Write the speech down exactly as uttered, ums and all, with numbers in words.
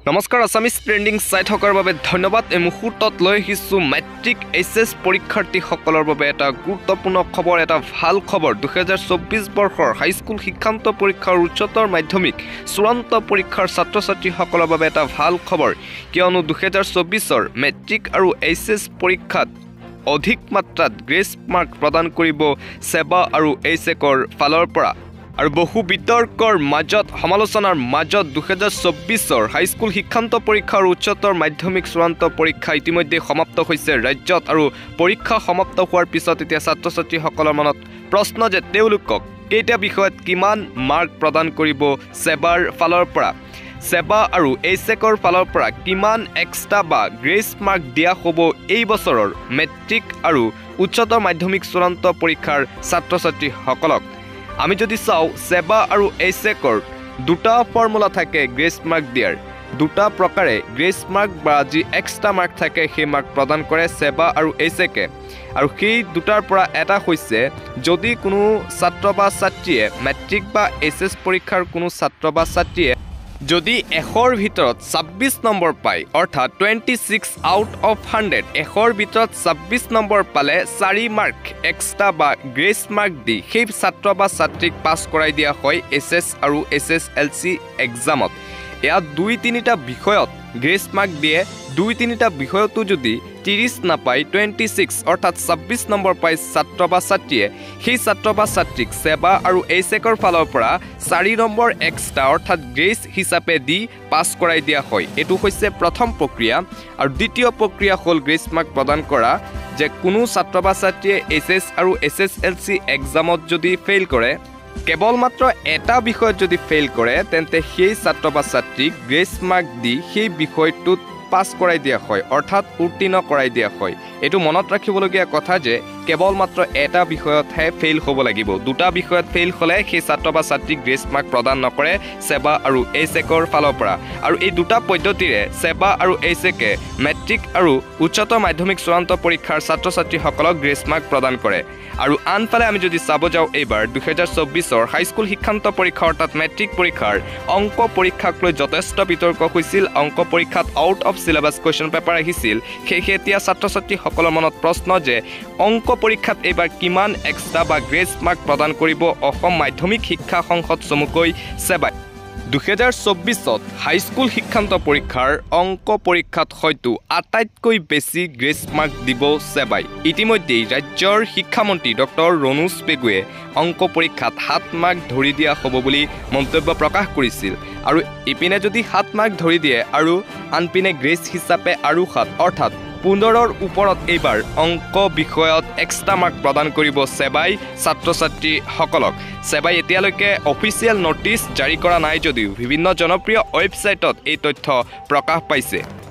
নমস্কাৰ Assamese trending site হকৰ বাবে ধন্যবাদ। এই মুহূৰ্তত লৈ আহিছো মেট্ৰিক এইচএছ পৰীক্ষাৰ্থীসকলৰ বাবে এটা গুৰুত্বপূৰ্ণ খবৰ, এটা ভাল খবৰ। দুই হাজাৰ চৌব্বিছ বৰ্ষৰ হাইস্কুল শিক্ষান্ত পৰীক্ষাৰ উচ্চতৰ মাধ্যমিক চূড়ান্ত পৰীক্ষাৰ ছাত্ৰ ছাত্ৰীসকলৰ বাবে এটা ভাল খবৰ, কিয়নো দুই হাজাৰ চৌব্বিছৰ মেট্ৰিক আৰু এইচএছ পৰীক্ষাত অধিক মাত্ৰাত গ্ৰেছ মাৰ্ক প্ৰদান কৰিব সেবা আৰু ahsecৰ ফালৰ পৰা। আৰু বহু বিতৰ্কৰ মাজত সমালোচনাৰ মাজত দুই হাজাৰ চৌব্বিছৰ হাইস্কুল শিক্ষান্ত পৰীক্ষাৰ উচ্চতৰ মাধ্যমিক চূড়ান্ত পৰীক্ষা ইতিমধ্যে সমাপ্ত হৈছে ৰাজ্যত। আৰু পৰীক্ষা সমাপ্ত হোৱাৰ পিছত এতিয়া ছাত্ৰ ছাত্ৰীসকলৰ মনত প্ৰশ্ন যে তেওঁলোকক কেইটা বিষয়ত কিমান মাৰ্ক প্ৰদান কৰিব সেবাৰ ফালৰ পৰা, সেবা আৰু ahsecৰ ফালৰ পৰা কিমান এক্সট্ৰা বা গ্ৰেছ মাৰ্ক দিয়া হ'ব এই বছৰৰ মেট্ৰিক আৰু উচ্চতৰ মাধ্যমিক চূড়ান্ত পৰীক্ষাৰ ছাত্ৰ ছাত্ৰীসকলক। আমি যদি চাওঁ সেবা আৰু ahsecৰ দুটা ফৰ্মুলা থাকে গ্ৰেছ মাৰ্ক দিয়াৰ, দুটা প্ৰকাৰে গ্ৰেছ মাৰ্ক বা যি এক্সট্ৰা মাৰ্ক থাকে সেই মাৰ্ক প্ৰদান কৰে সেবা আৰু ahsecে। আৰু সেই দুটাৰ পৰা এটা হৈছে যদি কোনো ছাত্ৰ বা ছাত্ৰীয়ে মেট্ৰিক বা এইচএছ পৰীক্ষাৰ কোনো ছাত্ৰ বা ছাত্ৰীয়ে যদি এশৰ ভিতৰত ছাব্বিছ নম্বৰ পায়, অৰ্থাৎ twenty six out of hundred, এশৰ ভিতৰত ছাব্বিছ নম্বৰ পালে চাৰি মাৰ্ক এক্সট্ৰা বা গ্ৰেছ মাৰ্ক দি সেই ছাত্ৰ বা ছাত্ৰীক পাছ কৰাই দিয়া হয় এইচ এছ আৰু এইচ এছ এল চি এক্সামত। এয়া দুই তিনিটা বিষয়ত গ্ৰেছ মাৰ্ক দিয়ে, দুই তিনিটা বিষয়তো যদি ত্ৰিছ নাপায়, টুৱেণ্টি ছিক্স অৰ্থাৎ ছাব্বিছ নম্বৰ পায় ছাত্ৰ বা ছাত্ৰীয়ে, সেই ছাত্ৰ বা ছাত্ৰীক সেবা আৰু ahsecৰ ফালৰ পৰা চাৰি নম্বৰ এক্সট্ৰা অৰ্থাৎ গ্ৰেছ হিচাপে দি পাছ কৰাই দিয়া হয়। এইটো হৈছে প্ৰথম প্ৰক্ৰিয়া। আৰু দ্বিতীয় প্ৰক্ৰিয়া হ'ল গ্ৰেছ মাৰ্ক প্ৰদান কৰা, যে কোনো ছাত্ৰ বা ছাত্ৰীয়ে এইচ এছ আৰু এইচ এছ এল চি এক্সামত যদি ফেইল কৰে, কেৱল মাত্ৰ এটা বিষয়ত যদি ফেইল কৰে, তেন্তে সেই ছাত্ৰ বা ছাত্ৰীক গ্ৰেছ মাৰ্ক দি সেই বিষয়টোত পাছ কৰাই দিয়া হয়, অৰ্থাৎ উত্তীৰ্ণ কৰাই দিয়া হয়। এইটো মনত ৰাখিবলগীয়া কথা যে কেৱল মাত্ৰ এটা বিষয়তহে ফেইল হ'ব লাগিব, দুটা বিষয়ত ফেইল হ'লে সেই ছাত্ৰ বা ছাত্ৰীক গ্ৰেছ মাৰ্ক প্ৰদান নকৰে সেবা আৰু ahsecৰ ফালৰ পৰা। আৰু এই দুটা পদ্ধতিৰে সেবা আৰু ahsecে মেট্ৰিক আৰু উচ্চতৰ মাধ্যমিক চূড়ান্ত পৰীক্ষাৰ ছাত্ৰ ছাত্ৰীসকলক গ্ৰেছ মাৰ্ক প্ৰদান কৰে। আৰু আনফালে আমি যদি চাব যাওঁ, এইবাৰ দুই হাজাৰ চৌব্বিছৰ হাইস্কুল শিক্ষান্ত পৰীক্ষা অৰ্থাৎ মেট্ৰিক পৰীক্ষাৰ অংক পৰীক্ষাক লৈ যথেষ্ট বিতৰ্ক হৈছিল। অংক পৰীক্ষাত out of syllabus question paper আহিছিল, সেয়েহে এতিয়া ছাত্ৰ ছাত্ৰীসকলৰ মনত প্ৰশ্ন যে অংক পৰীক্ষাত এইবাৰ কিমান এক্সট্ৰা বা গ্ৰেছ মাৰ্ক প্ৰদান কৰিব অসম মাধ্যমিক শিক্ষা সংসদ চমুকৈ সেবাই। দুই হাজাৰ চৌব্বিছত হাইস্কুল শিক্ষান্ত পৰীক্ষাৰ অংক পৰীক্ষাত হয়তো আটাইতকৈ বেছি গ্ৰেছ মাৰ্ক দিব সেবাই। ইতিমধ্যেই ৰাজ্যৰ শিক্ষামন্ত্ৰী ডক্টৰ ৰণোজ পেগুৱে অংক পৰীক্ষাত সাত মাৰ্ক ধৰি দিয়া হ'ব বুলি মন্তব্য প্ৰকাশ কৰিছিল। আৰু ইপিনে যদি সাত মাৰ্ক ধৰি দিয়ে আৰু আনপিনে গ্ৰেছ হিচাপে আৰু সাত, অৰ্থাৎ পোন্ধৰৰ ওপৰত এইবাৰ অংক বিষয়ত এক্সট্ৰা মাৰ্ক প্ৰদান কৰিব সেবাই ছাত্ৰ ছাত্ৰীসকলক। সেবাই এতিয়ালৈকে অফিচিয়েল নটিচ জাৰি কৰা নাই যদিও বিভিন্ন জনপ্ৰিয় ৱেবছাইটত এই তথ্য প্ৰকাশ পাইছে।